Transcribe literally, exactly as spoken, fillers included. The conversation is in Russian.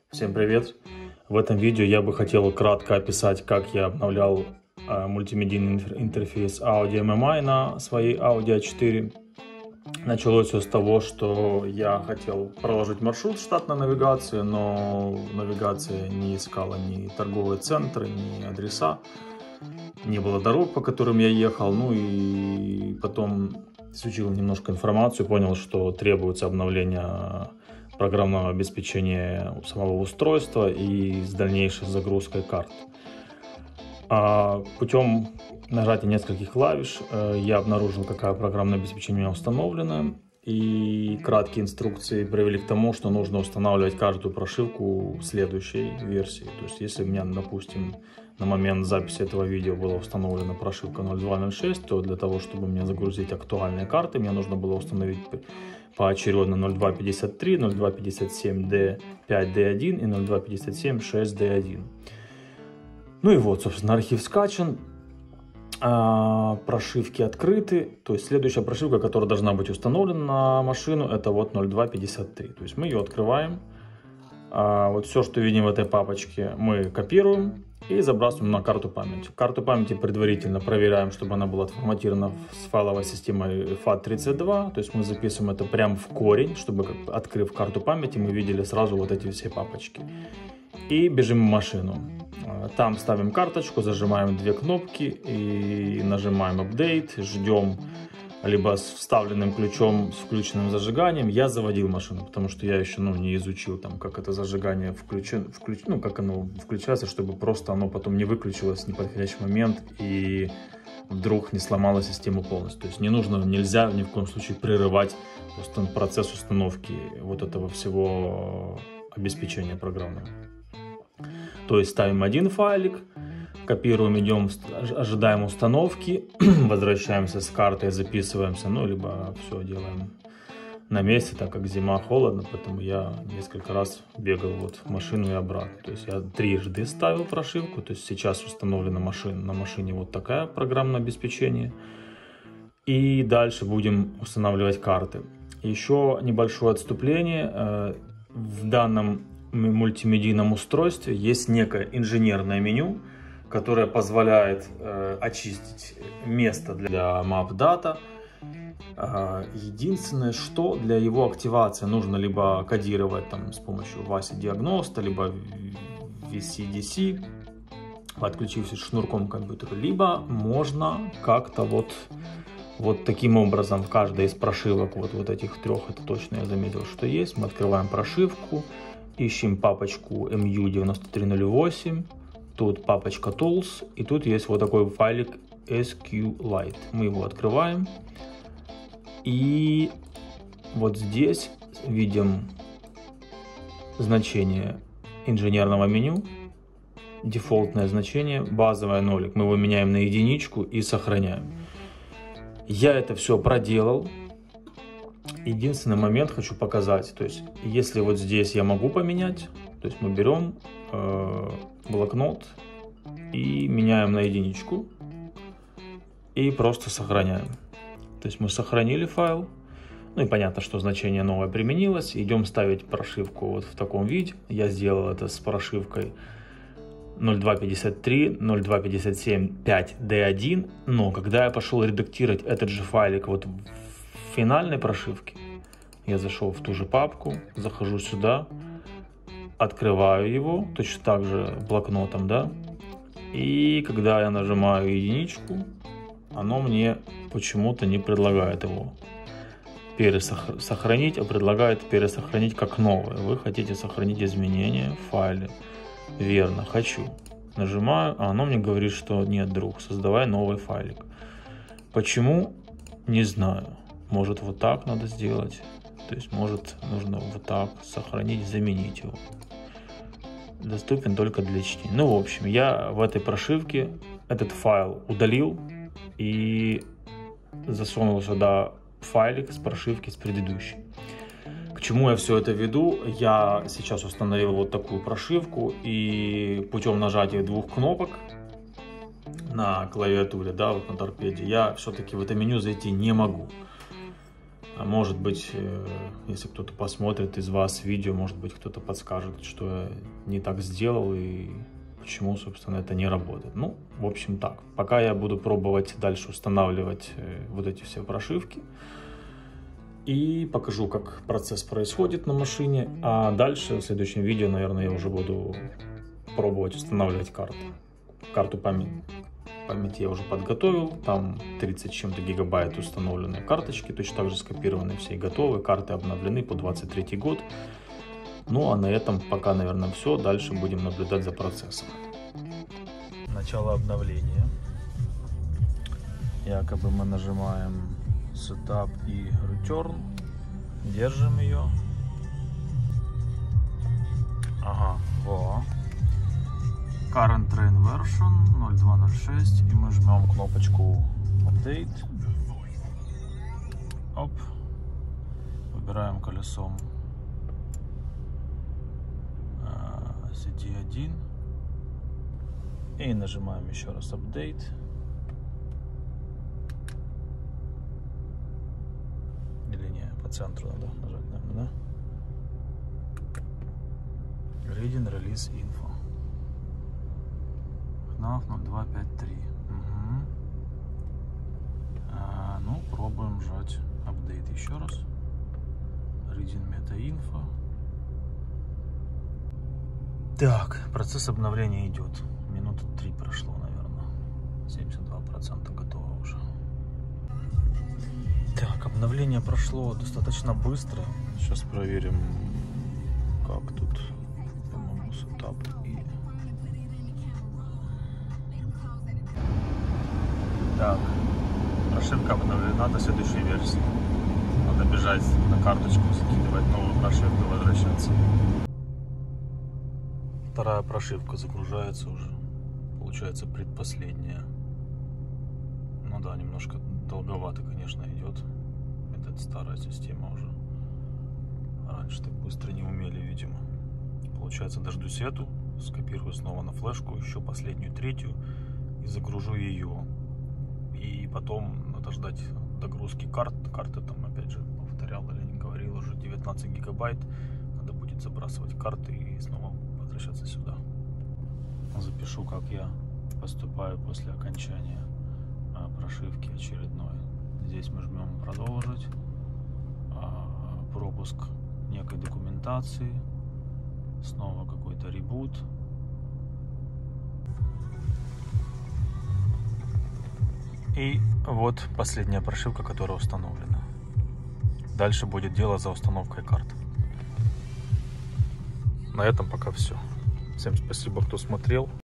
Всем привет! В этом видео я бы хотел кратко описать, как я обновлял э, мультимедийный интерфейс Audi эм эм ай на своей Audi а четыре. Началось все с того, что я хотел проложить маршрут штатной навигации, но навигация не искала ни торговые центры, ни адреса. Не было дорог, по которым я ехал. Ну и потом изучил немножко информацию, понял, что требуется обновление программного обеспечения самого устройства и с дальнейшей загрузкой карт. А путем нажатия нескольких клавиш я обнаружил, какая программное обеспечение у меня установлено. И краткие инструкции привели к тому, что нужно устанавливать каждую прошивку следующей версии. То есть, если у меня, допустим, на момент записи этого видео была установлена прошивка ноль два ноль шесть, то для того, чтобы мне загрузить актуальные карты, мне нужно было установить поочередно ноль два пятьдесят три, ноль два пятьдесят семь дэ пять дэ один и ноль два пятьдесят семь шесть дэ один. Ну и вот, собственно, архив скачан. Прошивки открыты, то есть следующая прошивка, которая должна быть установлена на машину, это вот ноль два пятьдесят три. То есть мы ее открываем, вот все, что видим в этой папочке, мы копируем и забрасываем на карту памяти. Карту памяти предварительно проверяем, чтобы она была отформатирована с файловой системой фат тридцать два, то есть мы записываем это прямо в корень, чтобы, открыв карту памяти, мы видели сразу вот эти все папочки. И бежим в машину. Там ставим карточку, зажимаем две кнопки и нажимаем Update, ждем либо с вставленным ключом, с включенным зажиганием. Я заводил машину, потому что я еще ну, не изучил, там, как это зажигание включено, включ... ну, как оно включается, чтобы просто оно потом не выключилось в неподходящий момент и вдруг не сломало систему полностью. То есть не нужно, нельзя ни в коем случае прерывать процесс установки вот этого всего обеспечения программного. То есть ставим один файлик, копируем, идем, ожидаем установки, возвращаемся с картой, записываемся, ну, либо все делаем на месте, так как зима, холодно, поэтому я несколько раз бегал вот в машину и обратно. То есть я трижды ставил прошивку, то есть сейчас установлена машина, на машине вот такое программное обеспечение. И дальше будем устанавливать карты. Еще небольшое отступление. В данном мультимедийном устройстве есть некое инженерное меню, которое позволяет э, очистить место для Map Data. Э, единственное, что для его активации нужно либо кодировать там, с помощью васи Диагноста, либо ви си ди си, подключившись шнурком к компьютеру, либо можно как-то вот, вот таким образом в каждой из прошивок, вот, вот этих трех, это точно я заметил, что есть, мы открываем прошивку, ищем папочку эм ю девяносто три ноль восемь, тут папочка Tools, и тут есть вот такой файлик SQLite. Мы его открываем, и вот здесь видим значение инженерного меню, дефолтное значение, базовое нолик. Мы его меняем на единичку и сохраняем. Я это все проделал. Единственный момент хочу показать, то есть если вот здесь я могу поменять, то есть мы берем э, блокнот и меняем на единичку и просто сохраняем. То есть мы сохранили файл, ну и понятно, что значение новое применилось, идем ставить прошивку вот в таком виде. Я сделал это с прошивкой ноль два пятьдесят три, ноль два пятьдесят семь, пять дэ один, но когда я пошел редактировать этот же файлик вот в финальной прошивке, я зашел в ту же папку, захожу сюда, открываю его, точно так же блокнотом, да, и когда я нажимаю единичку, оно мне почему-то не предлагает его пересохранить, а предлагает пересохранить как новое. Вы хотите сохранить изменения в файле? Верно, хочу. Нажимаю, а оно мне говорит, что нет, друг, создавай новый файлик. Почему? Не знаю. Может, вот так надо сделать. То есть, может, нужно вот так сохранить, заменить его. Доступен только для чтения. Ну, в общем, я в этой прошивке этот файл удалил и засунул сюда файлик с прошивки с предыдущей. К чему я все это веду? Я сейчас установил вот такую прошивку, и путем нажатия двух кнопок на клавиатуре, да, вот на торпеде, я все-таки в это меню зайти не могу. А может быть, если кто-то посмотрит из вас видео, может быть, кто-то подскажет, что я не так сделал и почему, собственно, это не работает. Ну, в общем, так. Пока я буду пробовать дальше устанавливать вот эти все прошивки. И покажу, как процесс происходит на машине. А дальше, в следующем видео, наверное, я уже буду пробовать устанавливать карту. Карту памяти. Память я уже подготовил, там тридцать с чем-то гигабайт установленные карточки, точно так же скопированы, все готовы, карты обновлены по двадцать третий год. Ну а на этом пока, наверное, все, дальше будем наблюдать за процессом. Начало обновления. Якобы мы нажимаем Setup и Return, держим ее. Ага, во. Current Train Version ноль два ноль шесть, и мы жмем кнопочку Update. Оп. Выбираем колесом си ди один и нажимаем еще раз Update. Или не, по центру надо нажать, наверное, да? Reading Release Info. ноль два пять три. Угу. А, ну, пробуем жать Update еще раз. Reading Meta Info. Так, процесс обновления идет. Минуты три прошло, наверное. семьдесят два процента готово уже. Так, обновление прошло достаточно быстро. Сейчас проверим, как тут, по-моему, сетап и... Так, прошивка обновлена до следующей версии. Надо бежать на карточку, закидывать новую прошивку и возвращаться. Вторая прошивка загружается уже. Получается предпоследняя. Ну да, немножко долговато, конечно, идет. Это старая система уже. Раньше так быстро не умели, видимо. Получается, дождусь эту, скопирую снова на флешку, еще последнюю, третью, и загружу ее. И потом надо ждать догрузки карт. Карты там, опять же, повторял или не говорил, уже девятнадцать гигабайт. Надо будет забрасывать карты и снова возвращаться сюда. Запишу, как я поступаю после окончания прошивки очередной. Здесь мы жмем продолжить. Пропуск некой документации. Снова какой-то ребут. И вот последняя прошивка, которая установлена. Дальше будет дело за установкой карт. На этом пока все. Всем спасибо, кто смотрел.